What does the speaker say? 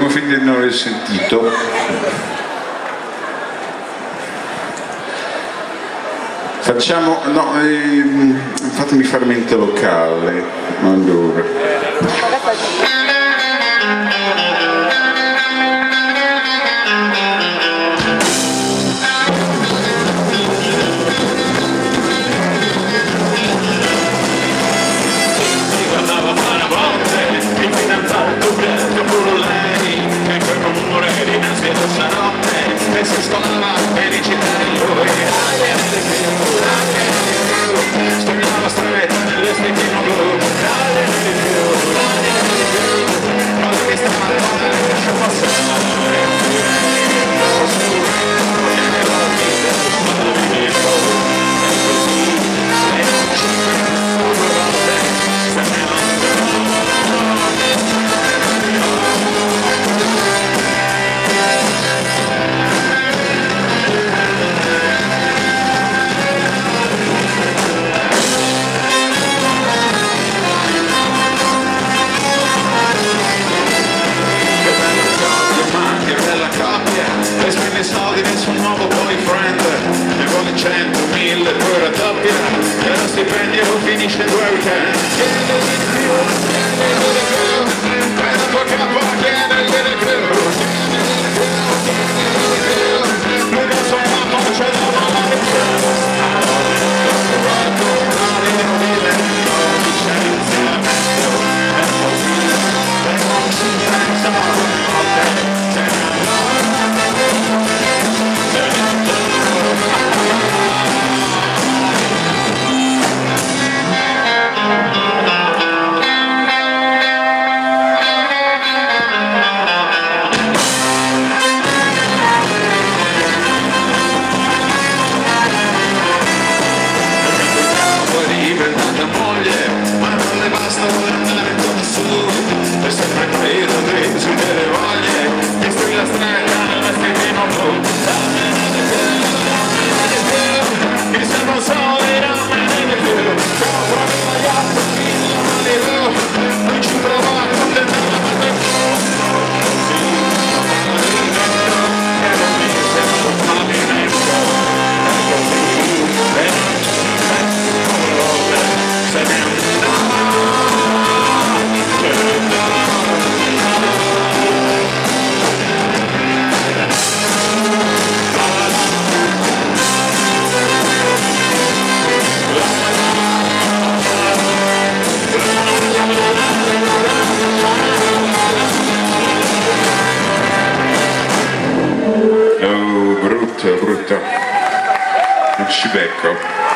facciamo finta di non aver sentito. Facciamo, no, fatemi fare mente locale. Allora. E si scolava e recitando stognava stretta nell'estetico blu cosa che sta male lascia passare e la vita è così e non ci spende soldi nel suo nuovo boyfriend, ne vuole 100.000 poi raddoppia e lo stipendio finisce 2 weekend. Chiedegli di più, prende il tuo capo, chiedegli di più, lui da suo capo non c'è da male brutto, non ci becco.